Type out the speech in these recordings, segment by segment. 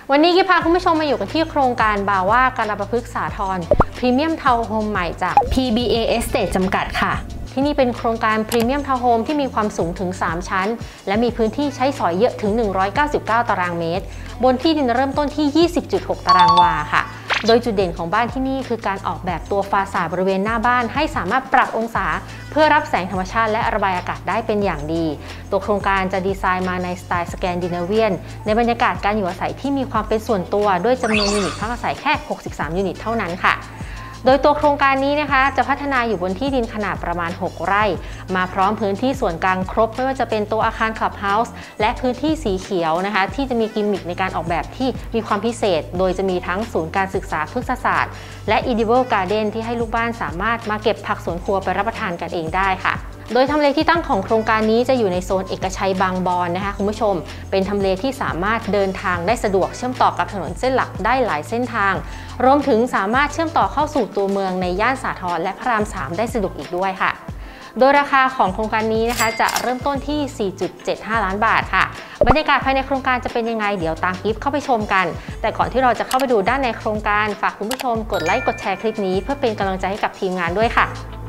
วันนี้กิ๊บพาคุณผู้ชมมาอยู่กันที่โครงการบาว่าการประพฤกษสาธรพรีเมียมทาวน์โฮมใหม่จาก PBA Estate จำกัดค่ะที่นี่เป็นโครงการพรีเมียมทาวน์โฮมที่มีความสูงถึง3ชั้นและมีพื้นที่ใช้สอยเยอะถึง199ตารางเมตรบนที่ดินเริ่มต้นที่ 20.6 ตารางวาค่ะโดยจุดเด่นของบ้านที่นี่คือการออกแบบตัวฟาซาดบริเวณหน้าบ้านให้สามารถปรับองศาเพื่อรับแสงธรรมชาติและระบายอากาศได้เป็นอย่างดีตัวโครงการจะดีไซน์มาในสไตล์สแกนดิเนเวียนในบรรยากาศการอยู่อาศัยที่มีความเป็นส่วนตัวด้วยจำนวนยูนิตพักอาศัยแค่63ยูนิตเท่านั้นค่ะโดยตัวโครงการนี้นะคะจะพัฒนาอยู่บนที่ดินขนาดประมาณ6ไร่มาพร้อมพื้นที่ส่วนกลางครบไม่ว่าจะเป็นตัวอาคารคลับเฮาส์และพื้นที่สีเขียวนะคะที่จะมีกิมมิคในการออกแบบที่มีความพิเศษโดยจะมีทั้งศูนย์การศึกษาพฤกษศาสตร์และ Edible Garden ที่ให้ลูกบ้านสามารถมาเก็บผักสวนครัวไปรับประทานกันเองได้ค่ะโดยทำเลที่ตั้งของโครงการนี้จะอยู่ในโซนเอกชัยบางบอนนะคะคุณผู้ชมเป็นทำเลที่สามารถเดินทางได้สะดวกเชื่อมต่อกับถนนเส้นหลักได้หลายเส้นทางรวมถึงสามารถเชื่อมต่อเข้าสู่ตัวเมืองในย่านสาทรและพระราม3ได้สะดวกอีกด้วยค่ะโดยราคาของโครงการนี้นะคะจะเริ่มต้นที่ 4.75 ล้านบาทค่ะบรรยากาศภายในโครงการจะเป็นยังไงเดี๋ยวตามกิ๊บเข้าไปชมกันแต่ก่อนที่เราจะเข้าไปดูด้านในโครงการฝากคุณผู้ชมกดไลค์กดแชร์คลิปนี้เพื่อเป็นกำลังใจให้กับทีมงานด้วยค่ะ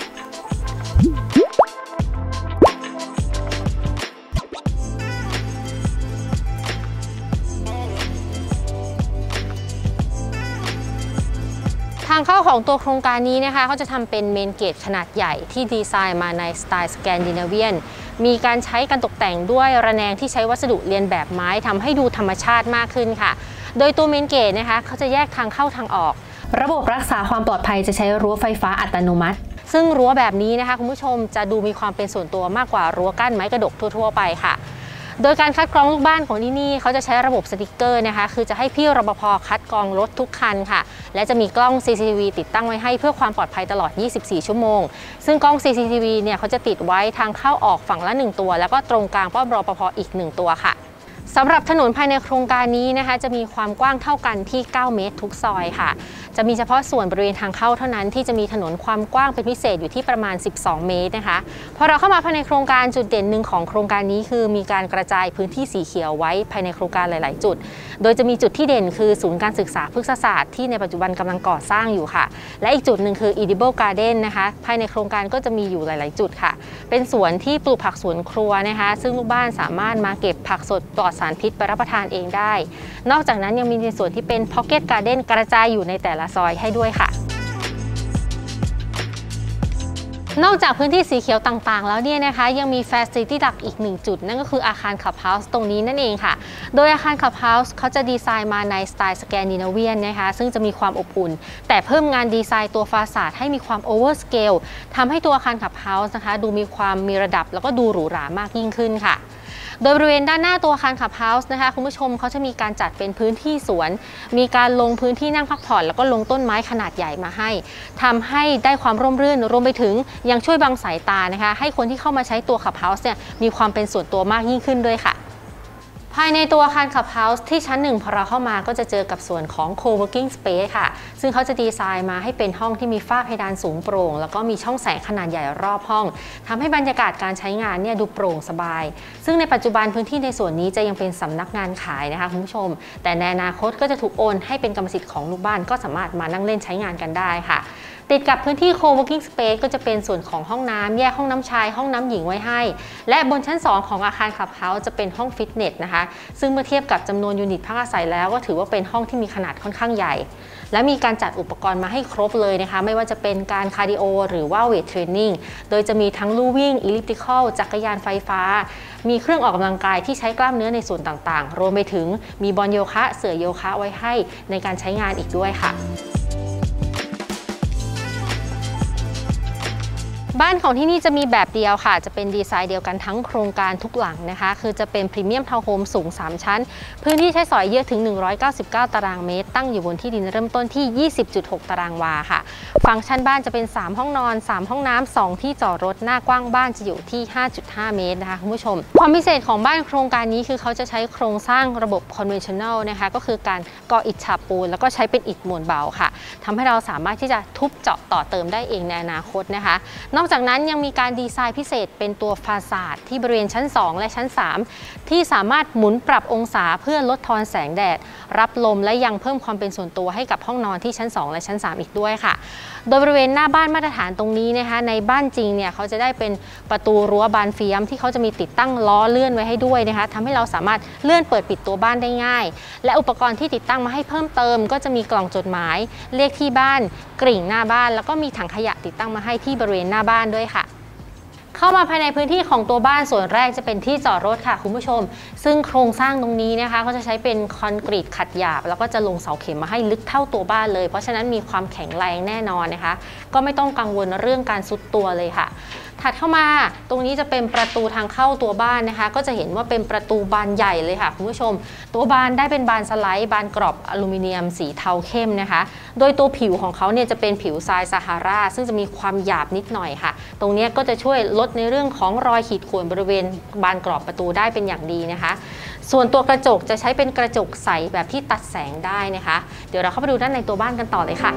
ทางเข้าของตัวโครงการนี้นะคะเขาจะทำเป็นเมนเกตขนาดใหญ่ที่ดีไซน์มาในสไตล์สแกนดิเนเวียนมีการใช้การตกแต่งด้วยระแนงที่ใช้วัสดุเรียนแบบไม้ทำให้ดูธรรมชาติมากขึ้นค่ะโดยตัวเมนเกตนะคะเขาจะแยกทางเข้าทางออกระบบรักษาความปลอดภัยจะใช้รั้วไฟฟ้าอัตโนมัติซึ่งรั้วแบบนี้นะคะคุณผู้ชมจะดูมีความเป็นส่วนตัวมากกว่ารั้วกั้นไม้กระดกทั่วๆไปค่ะโดยการคัดกรองลูกบ้านของที่นี่เขาจะใช้ระบบสติกเกอร์นะคะคือจะให้พี่รปภ.คัดกรองรถทุกคันค่ะและจะมีกล้อง CCTV ติดตั้งไว้ให้เพื่อความปลอดภัยตลอด 24 ชั่วโมงซึ่งกล้อง CCTV เนี่ยเขาจะติดไว้ทางเข้าออกฝั่งละ1ตัวแล้วก็ตรงกลางป้อมรปภ.อีก1ตัวค่ะสำหรับถนนภายในโครงการนี้นะคะจะมีความกว้างเท่ากันที่9เมตรทุกซอยค่ะจะมีเฉพาะส่วนบริเวณทางเข้าเท่านั้นที่จะมีถนนความกว้างเป็นพิเศษอยู่ที่ประมาณ12เมตรนะคะพอเราเข้ามาภายในโครงการจุดเด่นหนึ่งของโครงการนี้คือมีการกระจายพื้นที่สีเขียวไว้ภายในโครงการหลายๆจุดโดยจะมีจุดที่เด่นคือศูนย์การศึกษาพฤกษศาสตร์ที่ในปัจจุบันกำลังก่อสร้างอยู่ค่ะและอีกจุดหนึ่งคือ Edible Garden นะคะภายในโครงการก็จะมีอยู่หลายๆจุดค่ะเป็นสวนที่ปลูกผักสวนครัวนะคะซึ่งลูกบ้านสามารถมาเก็บผักสดปลอดสารพิษไปรับประทานเองได้นอกจากนั้นยังมีในส่วนที่เป็น Pocket Garden กระจายอยู่ในแต่ละซอยให้ด้วยค่ะนอกจากพื้นที่สีเขียวต่างๆแล้วเนี่ยนะคะยังมี Facility หลักอีก1จุดนั่นก็คืออาคารคลับเฮาส์ตรงนี้นั่นเองค่ะโดยอาคารคลับเฮาส์เขาจะดีไซน์มาในสไตล์สแกนดิเนเวียนนะคะซึ่งจะมีความอบอุ่นแต่เพิ่มงานดีไซน์ตัวฟาซาดให้มีความโอเวอร์สเกลทำให้ตัวอาคารคลับเฮาส์นะคะดูมีความมีระดับแล้วก็ดูหรูหรามากยิ่งขึ้นค่ะโดยบริเวณด้านหน้าตัวอาคารคลับเฮาส์นะคะคุณผู้ชมเขาจะมีการจัดเป็นพื้นที่สวนมีการลงพื้นที่นั่งพักผ่อนแล้วก็ลงต้นไม้ขนาดใหญ่มาให้ทำให้ได้ความร่มรื่นรวมไปถึงยังช่วยบังสายตานะคะให้คนที่เข้ามาใช้ตัวคลับเฮาส์เนี่ยมีความเป็นส่วนตัวมากยิ่งขึ้นด้วยค่ะภายในตัวอาคารคลับเฮาส์ที่ชั้น1พอเราเข้ามาก็จะเจอกับส่วนของ Co-working Space ค่ะซึ่งเขาจะดีไซน์มาให้เป็นห้องที่มีฝ้าเพดานสูงโปร่งแล้วก็มีช่องแสงขนาดใหญ่รอบห้องทำให้บรรยากาศการใช้งานเนี่ยดูโปร่งสบายซึ่งในปัจจุบันพื้นที่ในส่วนนี้จะยังเป็นสำนักงานขายนะคะคุณผู้ชมแต่ในอนาคตก็จะถูกโอนให้เป็นกรรมสิทธิ์ของลูกบ้านก็สามารถมานั่งเล่นใช้งานกันได้ค่ะติดกับพื้นที่ Co-working Space ก็จะเป็นส่วนของห้องน้ำแยกห้องน้ำชายห้องน้ำหญิงไว้ให้และบนชั้น2ของอาคารคลับเฮาส์จะเป็นห้องฟิตเนสนะคะซึ่งเมื่อเทียบกับจำนวนยูนิตพักอาศัยแล้วก็ถือว่าเป็นห้องที่มีขนาดค่อนข้างใหญ่และมีการจัดอุปกรณ์มาให้ครบเลยนะคะไม่ว่าจะเป็นการคาร์ดิโอหรือว่าเวทเทรนนิ่งโดยจะมีทั้งลู่วิ่งอิลิปติคอลจักรยานไฟฟ้ามีเครื่องออกกำลังกายที่ใช้กล้ามเนื้อในส่วนต่างๆรวมไปถึงมีบอลโยคะเสื่อโยคะไว้ให้ในการใช้งานอีกด้วยค่ะบ้านของที่นี่จะมีแบบเดียวค่ะจะเป็นดีไซน์เดียวกันทั้งโครงการทุกหลังนะคะคือจะเป็นพรีเมียมทาวน์โฮมสูง3ชั้นพื้นที่ใช้สอยเยอะถึง199ตารางเมตรตั้งอยู่บนที่ดินเริ่มต้นที่ 20.6 ตารางวาค่ะฟังก์ชันบ้านจะเป็น3ห้องนอน3ห้องน้ำ2ที่จอดรถหน้ากว้างบ้านจะอยู่ที่ 5.5 เมตรนะคะคุณผู้ชมความพิเศษของบ้านโครงการนี้คือเขาจะใช้โครงสร้างระบบ conventional นะคะก็คือการก่ออิฐฉาบปูนแล้วก็ใช้เป็นอิฐมวลเบาค่ะทำให้เราสามารถที่จะทุบเจาะต่อเติมได้เองในอนาคตนะคะนอกอกจากนั้นยังมีการดีไซน์พิเศษเป็นตัวฟาซาดที่บริเวณชั้น2และชั้น3ที่สามารถหมุนปรับองศาเพื่อลดทอนแสงแดดรับลมและยังเพิ่มความเป็นส่วนตัวให้กับห้องนอนที่ชั้น2และชั้น3อีกด้วยค่ะโดยบริเวณหน้าบ้านมาตรฐานตรงนี้นะคะในบ้านจริงเนี่ยเขาจะได้เป็นประตูรั้วบานเฟียมที่เขาจะมีติดตั้งล้อเลื่อนไว้ให้ด้วยนะคะทำให้เราสามารถเลื่อนเปิดปิดตัวบ้านได้ง่ายและอุปกรณ์ที่ติดตั้งมาให้เพิ่มเติมก็จะมีกล่องจดหมายเลขที่บ้านกริ่งหน้าบ้านแล้วก็มีถังขยะติดตั้งมาให้ที่บริเวณหน้าบ้านด้วยค่ะเข้ามาภายในพื้นที่ของตัวบ้านส่วนแรกจะเป็นที่จอดรถค่ะคุณผู้ชมซึ่งโครงสร้างตรงนี้นะคะก็จะใช้เป็นคอนกรีตขัดหยาบแล้วก็จะลงเสาเข็มมาให้ลึกเท่าตัวบ้านเลยเพราะฉะนั้นมีความแข็งแรงแน่นอนนะคะก็ไม่ต้องกังวลเรื่องการทรุดตัวเลยค่ะถัดเข้ามาตรงนี้จะเป็นประตูทางเข้าตัวบ้านนะคะก็จะเห็นว่าเป็นประตูบานใหญ่เลยค่ะคุณผู้ชมตัวบานได้เป็นบานสไลด์บานกรอบอลูมิเนียมสีเทาเข้มนะคะโดยตัวผิวของเขาเนี่ยจะเป็นผิวทรายซาฮาราซึ่งจะมีความหยาบนิดหน่อยค่ะตรงนี้ก็จะช่วยลดในเรื่องของรอยขีดข่วนบริเวณบานกรอบประตูได้เป็นอย่างดีนะคะส่วนตัวกระจกจะใช้เป็นกระจกใสแบบที่ตัดแสงได้นะคะเดี๋ยวเราเข้าไปดูด้านในตัวบ้านกันต่อเลยค่ะ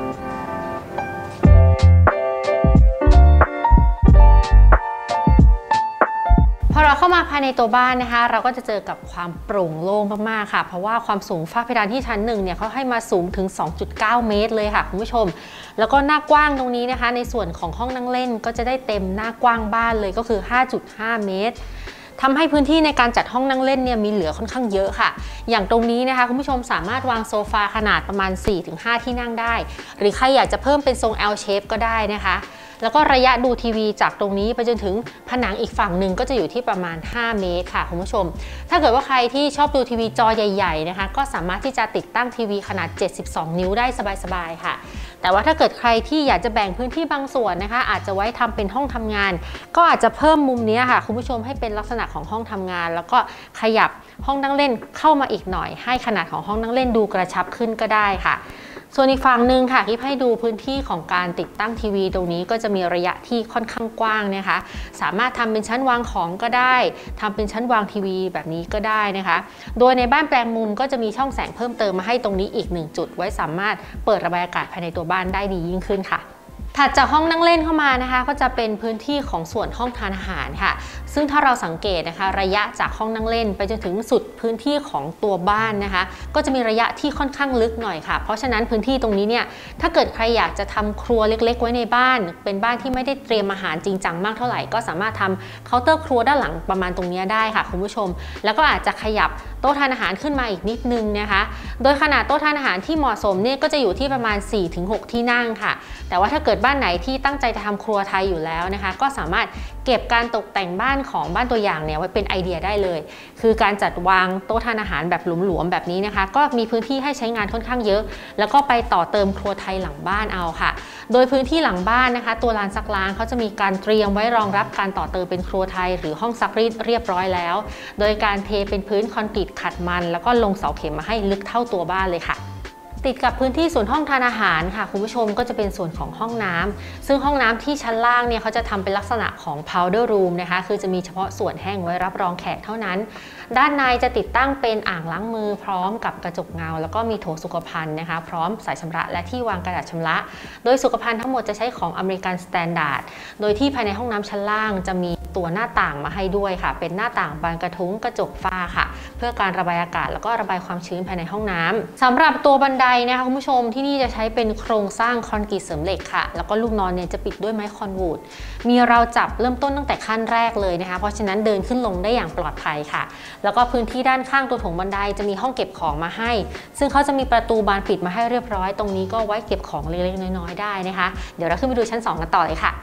พอเราเข้ามาภายในตัวบ้านนะคะเราก็จะเจอกับความโปร่งโล่งมากๆค่ะเพราะว่าความสูงฝ้าเพดานที่ชั้น1เนี่ยเขาให้มาสูงถึง 2.9 เมตรเลยค่ะคุณผู้ชมแล้วก็หน้ากว้างตรงนี้นะคะในส่วนของห้องนั่งเล่นก็จะได้เต็มหน้ากว้างบ้านเลยก็คือ 5.5 เมตรทำให้พื้นที่ในการจัดห้องนั่งเล่นเนี่ยมีเหลือค่อนข้างเยอะค่ะอย่างตรงนี้นะคะคุณผู้ชมสามารถวางโซฟาขนาดประมาณ 4-5 ที่นั่งได้หรือใครอยากจะเพิ่มเป็นทรง L shape ก็ได้นะคะแล้วก็ระยะดูทีวีจากตรงนี้ไปจนถึงผนังอีกฝั่งหนึ่งก็จะอยู่ที่ประมาณ5 เมตรค่ะคุณผู้ชมถ้าเกิดว่าใครที่ชอบดูทีวีจอใหญ่ๆนะคะก็สามารถที่จะติดตั้งทีวีขนาด72 นิ้วได้สบายๆค่ะแต่ว่าถ้าเกิดใครที่อยากจะแบ่งพื้นที่บางส่วนนะคะอาจจะไว้ทำเป็นห้องทำงานก็อาจจะเพิ่มมุมนี้ค่ะคุณผู้ชมให้เป็นลักษณะของห้องทำงานแล้วก็ขยับห้องนั่งเล่นเข้ามาอีกหน่อยให้ขนาดของห้องนั่งเล่นดูกระชับขึ้นก็ได้ค่ะส่วนอีกฝั่งหนึ่งค่ะที่ให้ดูพื้นที่ของการติดตั้งทีวีตรงนี้ก็จะมีระยะที่ค่อนข้างกว้างนะคะสามารถทำเป็นชั้นวางของก็ได้ทำเป็นชั้นวางทีวีแบบนี้ก็ได้นะคะโดยในบ้านแปลงมุมก็จะมีช่องแสงเพิ่มเติมมาให้ตรงนี้อีก1จุดไว้สามารถเปิดระบายอากาศภายในตัวบ้านได้ดียิ่งขึ้นค่ะถัดจากห้องนั่งเล่นเข้ามานะคะก็จะเป็นพื้นที่ของส่วนห้องทานอาหารค่ะซึ่งถ้าเราสังเกตนะคะระยะจากห้องนั่งเล่นไปจนถึงสุดพื้นที่ของตัวบ้านนะคะก็จะมีระยะที่ค่อนข้างลึกหน่อยค่ะเพราะฉะนั้นพื้นที่ตรงนี้เนี่ยถ้าเกิดใครอยากจะทำครัวเล็กๆไว้ในบ้านเป็นบ้านที่ไม่ได้เตรียมอาหารจริงจังมากเท่าไหร่ก็สามารถทำเคาน์เตอร์ครัวด้านหลังประมาณตรงนี้ได้ค่ะคุณผู้ชมแล้วก็อาจจะขยับโต๊ะทานอาหารขึ้นมาอีกนิดนึงนะคะโดยขนาดโต๊ะทานอาหารที่เหมาะสมเนี่ยก็จะอยู่ที่ประมาณ 4-6 ที่นั่งค่ะแต่ว่าถ้าเกิดบ้านไหนที่ตั้งใจจะทำครัวไทยอยู่แล้วนะคะก็สามารถเก็บการตกแต่งบ้านของบ้านตัวอย่างเนี่ยไว้เป็นไอเดียได้เลยคือการจัดวางโต๊ะทานอาหารแบบหลวมๆแบบนี้นะคะก็มีพื้นที่ให้ใช้งานค่อนข้างเยอะแล้วก็ไปต่อเติมครัวไทยหลังบ้านเอาค่ะโดยพื้นที่หลังบ้านนะคะตัวลานซักล้างเขาจะมีการเตรียมไว้รองรับการต่อเติมเป็นครัวไทยหรือห้องซักรีดเรียบร้อยแล้วโดยการเทเป็นพื้นคอนกรีตขัดมันแล้วก็ลงเสาเข็มมาให้ลึกเท่าตัวบ้านเลยค่ะติดกับพื้นที่ส่วนห้องทานอาหารค่ะคุณผู้ชมก็จะเป็นส่วนของห้องน้ำซึ่งห้องน้ำที่ชั้นล่างเนี่ยเขาจะทำเป็นลักษณะของ powder room นะคะคือจะมีเฉพาะส่วนแห้งไว้รับรองแขกเท่านั้นด้านในจะติดตั้งเป็นอ่างล้างมือพร้อมกับกระจกเงาแล้วก็มีโถสุขภัณฑ์นะคะพร้อมสายชำระและที่วางกระดาษชำระโดยสุขภัณฑ์ทั้งหมดจะใช้ของอเมริกันสแตนดาร์ดโดยที่ภายในห้องน้ำชั้นล่างจะมีตัวหน้าต่างมาให้ด้วยค่ะเป็นหน้าต่างบานกระทุ้งกระจกฝ้าค่ะเพื่อการระบายอากาศแล้วก็ระบายความชื้นภายในห้องน้ำสำหรับตัวบันไดนะคะคุณผู้ชมที่นี่จะใช้เป็นโครงสร้างคอนกรีตเสริมเหล็กค่ะแล้วก็ลูกนอนเนี่ยจะปิดด้วยไม้คอนวูดมีราวจับเริ่มต้นตั้งแต่ขั้นแรกเลยนะคะเพราะฉะนั้นเดินขึ้นลงได้อย่างปลอดภัยค่ะแล้วก็พื้นที่ด้านข้างตัวโถงบันไดจะมีห้องเก็บของมาให้ซึ่งเขาจะมีประตูบานปิดมาให้เรียบร้อยตรงนี้ก็ไว้เก็บของเล็กๆน้อยๆได้นะคะเดี๋ยวเราขึ้นไปดูชั้น2กันต่อเลยค่ะ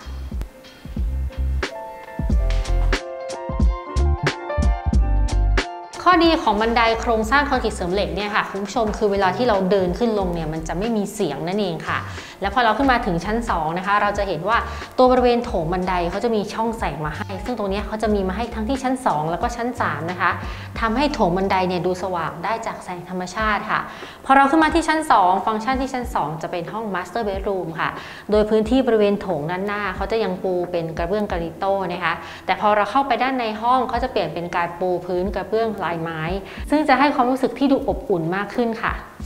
ข้อดีของบันไดโครงสร้างคอนกรีตเสริมเหล็กเนี่ยค่ะคุณผู้ชมคือเวลาที่เราเดินขึ้นลงเนี่ยมันจะไม่มีเสียงนั่นเองค่ะแล้วพอเราขึ้นมาถึงชั้น2นะคะเราจะเห็นว่าตัวบริเวณโถงบันไดเขาจะมีช่องแสงมาให้ซึ่งตรงนี้เขาจะมีมาให้ทั้งที่ชั้น2แล้วก็ชั้น3นะคะทำให้โถงบันไดเนี่ยดูสว่างได้จากแสงธรรมชาติค่ะพอเราขึ้นมาที่ชั้น2ฟังก์ชันที่ชั้น2จะเป็นห้อง Master Bedroom ค่ะโดยพื้นที่บริเวณโถงด้านหน้าเขาจะยังปูเป็นกระเบื้องกาลิโต้นะคะแต่พอเราเข้าไปด้านในห้องเขาจะเปลี่ยนเป็นการปูพื้นกระเบื้องลายไม้ซึ่งจะให้ความรู้สึกที่ดูอบอุ่นมากขึ้นค่ะ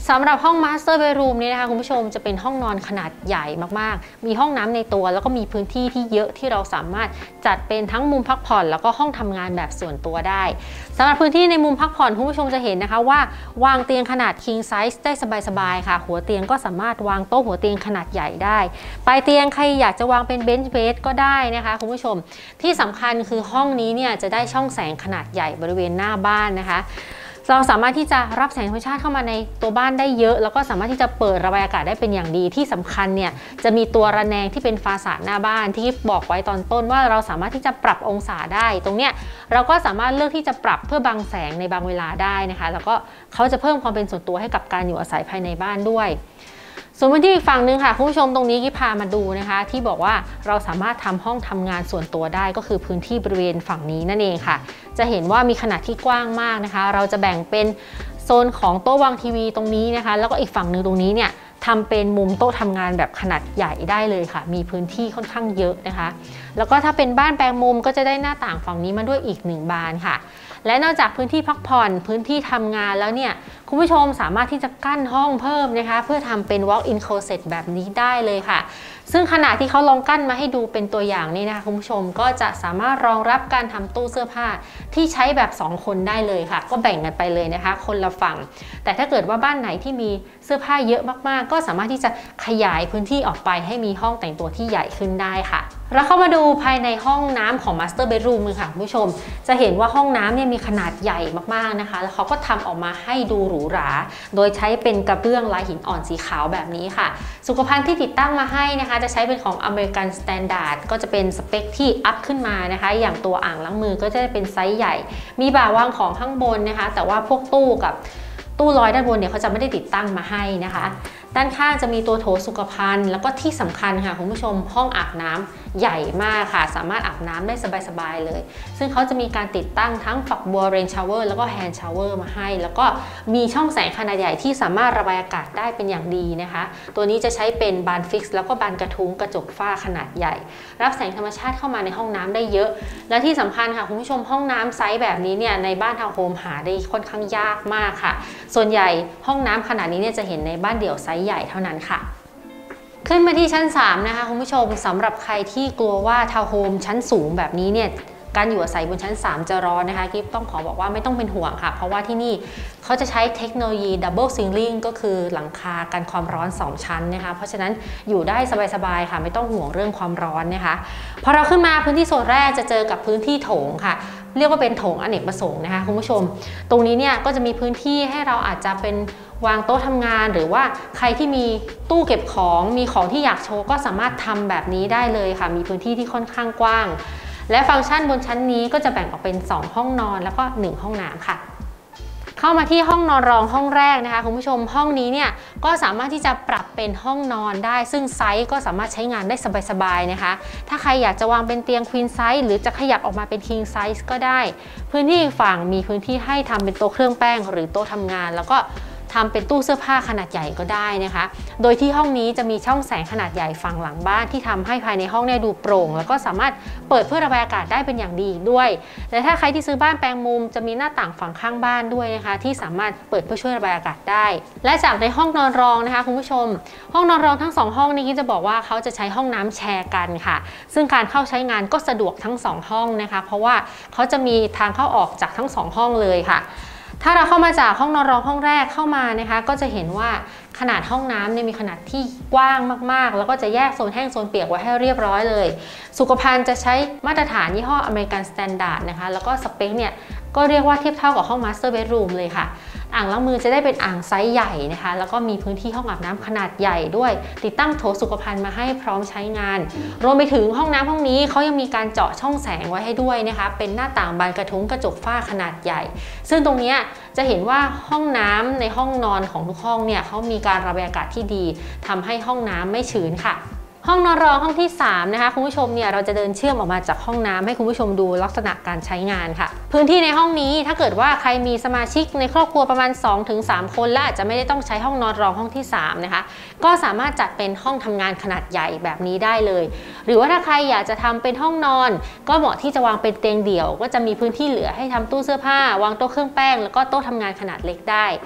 สำหรับห้อง Master Bedroom นี้นะคะคุณผู้ชมจะเป็นห้องนอนขนาดใหญ่มากๆมีห้องน้ำในตัวแล้วก็มีพื้นที่ที่เยอะที่เราสามารถจัดเป็นทั้งมุมพักผ่อนแล้วก็ห้องทำงานแบบส่วนตัวได้สำหรับพื้นที่ในมุมพักผ่อนคุณผู้ชมจะเห็นนะคะว่าวางเตียงขนาด King Size ได้สบายๆค่ะหัวเตียงก็สามารถวางโต๊ะหัวเตียงขนาดใหญ่ได้ปลายเตียงใครอยากจะวางเป็นเบนช์เบดก็ได้นะคะคุณผู้ชมที่สำคัญคือห้องนี้เนี่ยจะได้ช่องแสงขนาดใหญ่บริเวณหน้าบ้านนะคะเราสามารถที่จะรับแสงธรรมชาติเข้ามาในตัวบ้านได้เยอะแล้วก็สามารถที่จะเปิดระบายอากาศได้เป็นอย่างดีที่สำคัญเนี่ยจะมีตัวระแนงที่เป็นฟาสาดหน้าบ้านที่บอกไว้ตอนต้นว่าเราสามารถที่จะปรับองศาได้ตรงเนี้ยเราก็สามารถเลือกที่จะปรับเพื่อบังแสงในบางเวลาได้นะคะแล้วก็เขาจะเพิ่มความเป็นส่วนตัวให้กับการอยู่อาศัยภายในบ้านด้วยส่วนพื้นที่อีกฝั่งนึงค่ะคุณผู้ชมตรงนี้กิ๊บพามาดูนะคะที่บอกว่าเราสามารถทำห้องทำงานส่วนตัวได้ก็คือพื้นที่บริเวณฝั่งนี้นั่นเองค่ะจะเห็นว่ามีขนาดที่กว้างมากนะคะเราจะแบ่งเป็นโซนของโต๊ะวางทีวีตรงนี้นะคะแล้วก็อีกฝั่งนึงตรงนี้เนี่ยทำเป็นมุมโต๊ะทำงานแบบขนาดใหญ่ได้เลยค่ะมีพื้นที่ค่อนข้างเยอะนะคะแล้วก็ถ้าเป็นบ้านแปลงมุมก็จะได้หน้าต่างฝั่งนี้มาด้วยอีก1 บานค่ะและนอกจากพื้นที่พักผ่อนพื้นที่ทำงานแล้วเนี่ยคุณผู้ชมสามารถที่จะกั้นห้องเพิ่มนะคะเพื่อทำเป็น walk-in closet แบบนี้ได้เลยค่ะซึ่งขนาดที่เขาลองกั้นมาให้ดูเป็นตัวอย่างนี้นะคะคุณผู้ชมก็จะสามารถรองรับการทำตู้เสื้อผ้าที่ใช้แบบ2 คนได้เลยค่ะก็แบ่งกันไปเลยนะคะคนละฝั่งแต่ถ้าเกิดว่าบ้านไหนที่มีเสื้อผ้าเยอะมากๆก็สามารถที่จะขยายพื้นที่ออกไปให้มีห้องแต่งตัวที่ใหญ่ขึ้นได้ค่ะเราเข้ามาดูภายในห้องน้ำของ Master Bedroom ค่ะคุณผู้ชมจะเห็นว่าห้องน้ำเนี่ยมีขนาดใหญ่มากๆนะคะแล้วเขาก็ทำออกมาให้ดูหรูหราโดยใช้เป็นกระเบื้องลายหินอ่อนสีขาวแบบนี้ค่ะสุขภัณฑ์ที่ติดตั้งมาให้นะคะจะใช้เป็นของ American Standard ก็จะเป็นสเปคที่อัพขึ้นมานะคะอย่างตัวอ่างล้างมือก็จะเป็นไซส์ใหญ่มีบ่าวางของข้างบนนะคะแต่ว่าพวกตู้กับตู้ลอยด้านบนเนี่ยเขาจะไม่ได้ติดตั้งมาให้นะคะด้านข้างจะมีตัวโถสุขภัณฑ์แล้วก็ที่สำคัญค่ะคุณผู้ชมห้องอาบน้ำใหญ่มากค่ะสามารถอาบน้ำได้สบายๆเลยซึ่งเขาจะมีการติดตั้งทั้งฝักบัวเรนชาวเวอร์แล้วก็แฮนด์ชาวเวอร์มาให้แล้วก็มีช่องแสงขนาดใหญ่ที่สามารถระบายอากาศได้เป็นอย่างดีนะคะตัวนี้จะใช้เป็นบานฟิกซ์แล้วก็บานกระทุ้งกระจกฝ้าขนาดใหญ่รับแสงธรรมชาติเข้ามาในห้องน้ำได้เยอะและที่สำคัญค่ะคุณผู้ชมห้องน้ำไซส์แบบนี้เนี่ยในบ้านทาวน์โฮมหาได้ค่อนข้างยากมากค่ะส่วนใหญ่ห้องน้ำขนาดนี้เนี่ยจะเห็นในบ้านเดี่ยวไซส์ใหญ่เท่านั้นค่ะขึ้นมาที่ชั้น3นะคะคุณผู้ชมสำหรับใครที่กลัวว่าทาวน์โฮมชั้นสูงแบบนี้เนี่ยการอยู่อาศัยบนชั้น3จะร้อนนะคะกิ๊บต้องขอบอกว่าไม่ต้องเป็นห่วงค่ะเพราะว่าที่นี่เขาจะใช้เทคโนโลยี Double Ceiling ก็คือหลังคากันความร้อน2 ชั้นนะคะเพราะฉะนั้นอยู่ได้สบายๆค่ะไม่ต้องห่วงเรื่องความร้อนนะคะพอเราขึ้นมาพื้นที่โซนแรกจะเจอกับพื้นที่โถงค่ะเรียกว่าเป็นโถงอเนกประสงค์นะคะคุณผู้ชมตรงนี้เนี่ยก็จะมีพื้นที่ให้เราอาจจะเป็นวางโต๊ะทำงานหรือว่าใครที่มีตู้เก็บของมีของที่อยากโชว์ก็สามารถทำแบบนี้ได้เลยค่ะมีพื้นที่ที่ค่อนข้างกว้างและฟังก์ชันบนชั้นนี้ก็จะแบ่งออกเป็น2 ห้องนอนแล้วก็1 ห้องน้ำค่ะเข้ามาที่ห้องนอนรองห้องแรกนะคะคุณผู้ชมห้องนี้เนี่ยก็สามารถที่จะปรับเป็นห้องนอนได้ซึ่งไซส์ก็สามารถใช้งานได้สบายๆนะคะถ้าใครอยากจะวางเป็นเตียง Queen Size หรือจะขยับออกมาเป็น King Size ก็ได้พื้นที่ฝั่งมีพื้นที่ให้ทำเป็นโต๊ะเครื่องแป้งหรือโต๊ะทำงานแล้วก็ทำเป็นตู้เสื้อผ้าขนาดใหญ่ก็ได้นะคะโดยที่ห้องนี้จะมีช่องแสงขนาดใหญ่ฝั่งหลังบ้านที่ทำให้ภายในห้องเนี่ยดูโปร่งแล้วก็สามารถเปิดเพื่อระบายอากาศได้เป็นอย่างดีด้วยและถ้าใครที่ซื้อบ้านแปลงมุมจะมีหน้าต่างฝั่งข้างบ้านด้วยนะคะที่สามารถเปิดเพื่อช่วยระบายอากาศได้และจากในห้องนอนรองนะคะคุณผู้ชมห้องนอนรองทั้ง2 ห้องนี้จะบอกว่าเขาจะใช้ห้องน้ำแชร์กันค่ะซึ่งการเข้าใช้งานก็สะดวกทั้ง2 ห้องนะคะเพราะว่าเขาจะมีทางเข้าออกจากทั้ง2 ห้องเลยค่ะถ้าเราเข้ามาจากห้องนอนรองห้องแรกเข้ามานะคะก็จะเห็นว่าขนาดห้องน้ำเนี่ยมีขนาดที่กว้างมากๆแล้วก็จะแยกโซนแห้งโซนเปียกไว้ให้เรียบร้อยเลยสุขภัณฑ์จะใช้มาตรฐานยี่ห้อ American Standard นะคะแล้วก็สเปคเนี่ยก็เรียกว่าเทียบเท่ากับห้อง Master Bedroom เลยค่ะอ่างล้างมือจะได้เป็นอ่างไซส์ใหญ่นะคะแล้วก็มีพื้นที่ห้องอาบน้ำขนาดใหญ่ด้วยติดตั้งโถสุขภัณฑ์มาให้พร้อมใช้งานรวมไปถึงห้องน้ำห้องนี้เขายังมีการเจาะช่องแสงไว้ให้ด้วยนะคะเป็นหน้าต่างบานกระทุ้งกระจกฝ้าขนาดใหญ่ซึ่งตรงนี้จะเห็นว่าห้องน้ำในห้องนอนของทุกห้องเนี่ยเขามีการระบายอากาศที่ดีทำให้ห้องน้ำไม่ชื้นค่ะห้องนอนรองห้องที่3นะคะคุณผู้ชมเนี่ยเราจะเดินเชื่อมออกมาจากห้องน้ำให้คุณผู้ชมดูลักษณะการใช้งานค่ะพื้นที่ในห้องนี้ถ้าเกิดว่าใครมีสมาชิกในครอบครัวประมาณ 2-3 คนและอาจจะไม่ได้ต้องใช้ห้องนอนรองห้องที่3นะคะก็สามารถจัดเป็นห้องทำงานขนาดใหญ่แบบนี้ได้เลยหรือว่าถ้าใครอยากจะทำเป็นห้องนอนก็เหมาะที่จะวางเป็นเตียงเดี่ยวก็จะมีพื้นที่เหลือให้ทำตู้เสื้อผ้าวางโต๊ะเครื่องแป้งแล้วก็โต๊ะทำงานขนาดเล็กได้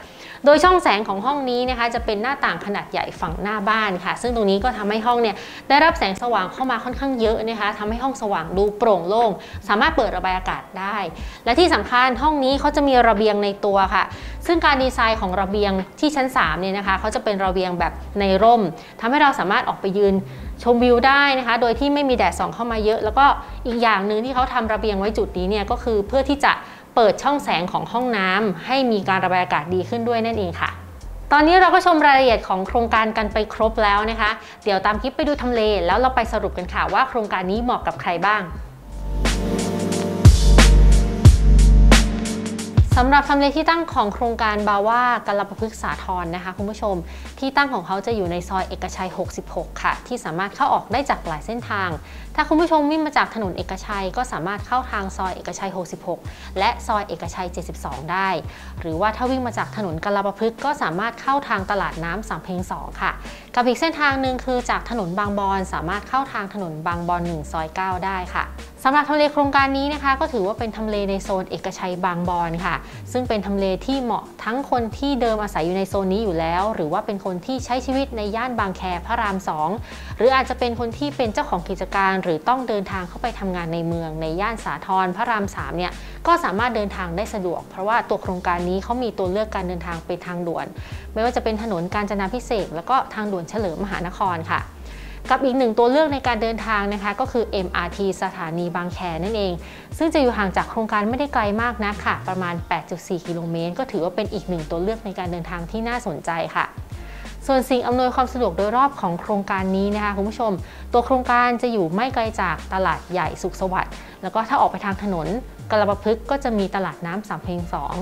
โดยช่องแสงของห้องนี้นะคะจะเป็นหน้าต่างขนาดใหญ่ฝั่งหน้าบ้านค่ะซึ่งตรงนี้ก็ทำให้ห้องเนี่ยได้รับแสงสว่างเข้ามาค่อนข้างเยอะนะคะทำให้ห้องสว่างดูโปร่งโล่งสามารถเปิดระบายอากาศได้และที่สำคัญห้องนี้เขาจะมีระเบียงในตัวค่ะซึ่งการดีไซน์ของระเบียงที่ชั้น3เนี่ยนะคะเขาจะเป็นระเบียงแบบในร่มทำให้เราสามารถออกไปยืนชมวิวได้นะคะโดยที่ไม่มีแดดส่องเข้ามาเยอะแล้วก็อีกอย่างหนึ่งที่เขาทำระเบียงไว้จุดนี้เนี่ยก็คือเพื่อที่จะเปิดช่องแสงของห้องน้ำให้มีการระบายอากาศดีขึ้นด้วยนั่นเองค่ะตอนนี้เราก็ชมรายละเอียดของโครงการกันไปครบแล้วนะคะเดี๋ยวตามคลิปไปดูทำเลแล้วเราไปสรุปกันค่ะว่าโครงการนี้เหมาะกับใครบ้างสำหรับทำเลที่ตั้งของโครงการบาว่ากัลปพฤกษสาธรนะคะคุณผู้ชมที่ตั้งของเขาจะอยู่ในซอยเอกชัย66ค่ะที่สามารถเข้าออกได้จากหลายเส้นทางถ้าคุณผู้ชมวิ่งมาจากถนนเอกชัยก็สามารถเข้าทางซอยเอกชัย66และซอยเอกชัย72ได้หรือว่าถ้าวิ่งมาจากถนนกัลปพฤกษ์ก็สามารถเข้าทางตลาดน้ำสำเพ็ง2ค่ะกับอีกเส้นทางหนึ่งคือจากถนนบางบอนสามารถเข้าทางถนนบางบอน1ซอย9ได้ค่ะสำหรับทำเลโครงการนี้นะคะก็ถือว่าเป็นทำเลในโซนเอกชัยบางบอนค่ะซึ่งเป็นทำเลที่เหมาะทั้งคนที่เดิมอาศัยอยู่ในโซนนี้อยู่แล้วหรือว่าเป็นคนที่ใช้ชีวิตในย่านบางแคพระราม2หรืออาจจะเป็นคนที่เป็นเจ้าของกิจการหรือต้องเดินทางเข้าไปทำงานในเมืองในย่านสาทรพระราม3เนี่ยก็สามารถเดินทางได้สะดวกเพราะว่าตัวโครงการนี้เขามีตัวเลือกการเดินทางเป็นทางด่วนไม่ว่าจะเป็นถนนกาญจนาภิเษกแล้วก็ทางด่วนเฉลิมมหานครค่ะกับอีกหนึ่งตัวเลือกในการเดินทางนะคะก็คือ MRT สถานีบางแคนั่นเองซึ่งจะอยู่ห่างจากโครงการไม่ได้ไกลมากนักค่ะประมาณ 8.4 กิโลเมตรก็ถือว่าเป็นอีกหนึ่งตัวเลือกในการเดินทางที่น่าสนใจค่ะส่วนสิ่งอำนวยความสะดวกโดยรอบของโครงการนี้นะคะคุณผู้ชมตัวโครงการจะอยู่ไม่ไกลจากตลาดใหญ่สุขสวัสดิ์แล้วก็ถ้าออกไปทางถนนกัลปพฤกษ์ก็จะมีตลาดน้ำสำเพ็ง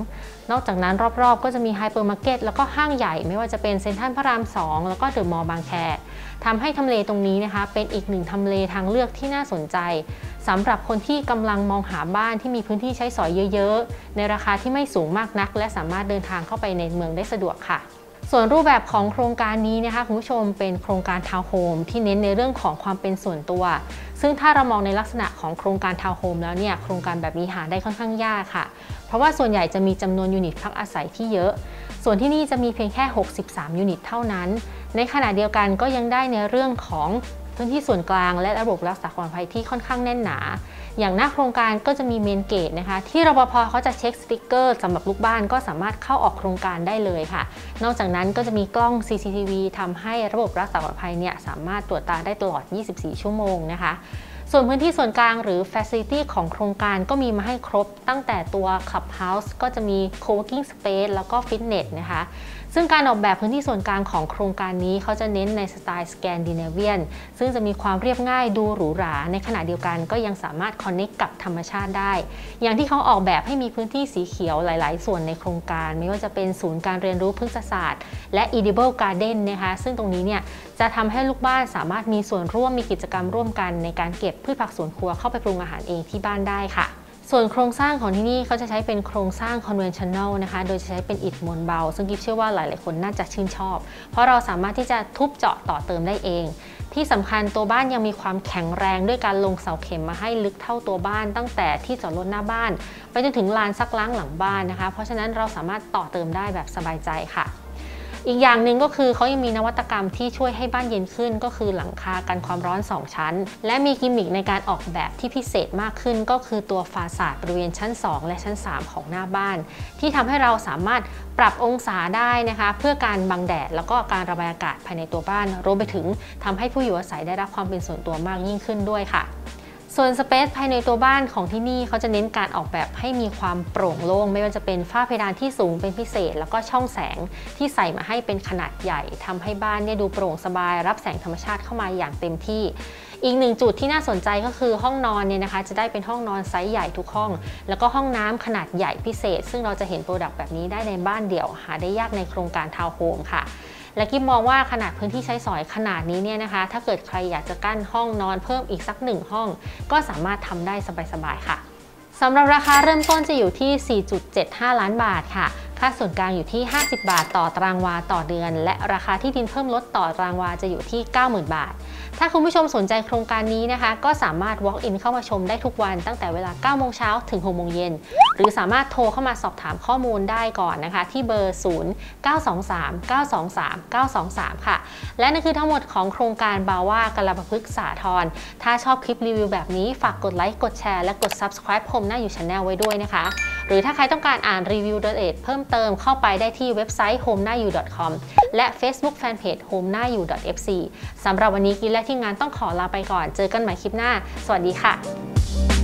2นอกจากนั้นรอบๆก็จะมีไฮเปอร์มาร์เก็ตแล้วก็ห้างใหญ่ไม่ว่าจะเป็นเซ็นทรัลพระราม2แล้วก็เดอะมอลล์บางแคทำให้ทำเลตรงนี้นะคะเป็นอีกหนึ่งทำเลทางเลือกที่น่าสนใจสำหรับคนที่กำลังมองหาบ้านที่มีพื้นที่ใช้สอยเยอะๆในราคาที่ไม่สูงมากนักและสามารถเดินทางเข้าไปในเมืองได้สะดวกค่ะส่วนรูปแบบของโครงการนี้นะคะคุณผู้ชมเป็นโครงการทาวน์โฮมที่เน้นในเรื่องของความเป็นส่วนตัวซึ่งถ้าเรามองในลักษณะของโครงการทาวน์โฮมแล้วเนี่ยโครงการแบบนี้หาได้ค่อนข้างยากค่ะเพราะว่าส่วนใหญ่จะมีจำนวนยูนิตพักอาศัยที่เยอะส่วนที่นี่จะมีเพียงแค่63ยูนิตเท่านั้นในขณะเดียวกันก็ยังได้ในเรื่องของพื้นที่ส่วนกลางและระบบรักษาความปลอดภัยที่ค่อนข้างแน่นหนาอย่างหน้าโครงการก็จะมีเมนเกตนะคะที่รปภ.เขาจะเช็คสติ๊กเกอร์สำหรับลูกบ้านก็สามารถเข้าออกโครงการได้เลยค่ะนอกจากนั้นก็จะมีกล้อง CCTV ทำให้ระบบรักษาความปลอดภัยเนี่ยสามารถตรวจตาได้ตลอด24ชั่วโมงนะคะส่วนพื้นที่ส่วนกลางหรือ Facility ของโครงการก็มีมาให้ครบตั้งแต่ตัว Clubhouse ก็จะมี Co-working Space แล้วก็ Fitness นะคะซึ่งการออกแบบพื้นที่ส่วนกลางของโครงการนี้เขาจะเน้นในสไตล์สแกนดิเนเวียนซึ่งจะมีความเรียบง่ายดูหรูหราในขณะเดียวกันก็ยังสามารถคอนเนคกับธรรมชาติได้อย่างที่เขาออกแบบให้มีพื้นที่สีเขียวหลายๆส่วนในโครงการไม่ว่าจะเป็นศูนย์การเรียนรู้พฤกษศาสตร์และ Edible Garden นะคะซึ่งตรงนี้เนี่ยจะทำให้ลูกบ้านสามารถมีส่วนร่วมมีกิจกรรมร่วมกันในการเก็บพืชผักสวนครัวเข้าไปปรุงอาหารเองที่บ้านได้ค่ะส่วนโครงสร้างของที่นี่เขาจะใช้เป็นโครงสร้าง conventional นะคะโดยจะใช้เป็นอิฐมวลเบาซึ่งกิ๊บเชื่อว่าหลายๆคนน่าจะชื่นชอบเพราะเราสามารถที่จะทุบเจาะต่อเติมได้เองที่สำคัญตัวบ้านยังมีความแข็งแรงด้วยการลงเสาเข็มมาให้ลึกเท่าตัวบ้านตั้งแต่ที่จอดรถหน้าบ้านไปจนถึงลานซักล้างหลังบ้านนะคะเพราะฉะนั้นเราสามารถต่อเติมได้แบบสบายใจค่ะอีกอย่างหนึ่งก็คือเขายังมีนวัตกรรมที่ช่วยให้บ้านเย็นขึ้นก็คือหลังคากันความร้อน2ชั้นและมีกิมมิคในการออกแบบที่พิเศษมากขึ้นก็คือตัวฟาซาดบริเวณชั้น2และชั้น3ของหน้าบ้านที่ทำให้เราสามารถปรับองศาได้นะคะเพื่อการบังแดดแล้วก็การระบายอากาศภายในตัวบ้านรวมไปถึงทำให้ผู้อยู่อาศัยได้รับความเป็นส่วนตัวมากยิ่งขึ้นด้วยค่ะส่วนสเปซภายในตัวบ้านของที่นี่เขาจะเน้นการออกแบบให้มีความโปร่งโล่งไม่ว่าจะเป็นฝ้าเพดานที่สูงเป็นพิเศษแล้วก็ช่องแสงที่ใส่มาให้เป็นขนาดใหญ่ทำให้บ้านเนี่ยดูโปร่งสบายรับแสงธรรมชาติเข้ามาอย่างเต็มที่อีกหนึ่งจุดที่น่าสนใจก็คือห้องนอนเนี่ยนะคะจะได้เป็นห้องนอนไซส์ใหญ่ทุกห้องแล้วก็ห้องน้ำขนาดใหญ่พิเศษซึ่งเราจะเห็นโปรดักต์แบบนี้ได้ในบ้านเดี่ยวหาได้ยากในโครงการทาวน์โฮมค่ะและกิ๊บมองว่าขนาดพื้นที่ใช้สอยขนาดนี้เนี่ยนะคะถ้าเกิดใครอยากจะกั้นห้องนอนเพิ่มอีกสัก1ห้องก็สามารถทำได้สบายๆค่ะสำหรับราคาเริ่มต้นจะอยู่ที่ 4.75 ล้านบาทค่ะค่าส่วนกลางอยู่ที่50 บาทต่อตารางวาต่อเดือนและราคาที่ดินเพิ่มลดต่อตารางวาจะอยู่ที่ 90,000 บาทถ้าคุณผู้ชมสนใจโครงการนี้นะคะก็สามารถ walk in เข้ามาชมได้ทุกวันตั้งแต่เวลา 9 โมงเช้าถึง 6 โมงเย็นหรือสามารถโทรเข้ามาสอบถามข้อมูลได้ก่อนนะคะที่เบอร์ 0923-923-923 ค่ะและนั่นคือทั้งหมดของโครงการบาว่ากัลปพฤกษ์สาทรถ้าชอบคลิปรีวิวแบบนี้ฝากกดไลค์กดแชร์และกด subscribe ผมน่าอยู่ Channel ไว้ด้วยนะคะหรือถ้าใครต้องการอ่านรีวิวโดยละเอียดเพิ่มเติมเข้าไปได้ที่เว็บไซต์ homenayu.com และ Facebook Fanpage homenayu.fc สำหรับวันนี้กินและทีมงานต้องขอลาไปก่อนเจอกันใหม่คลิปหน้าสวัสดีค่ะ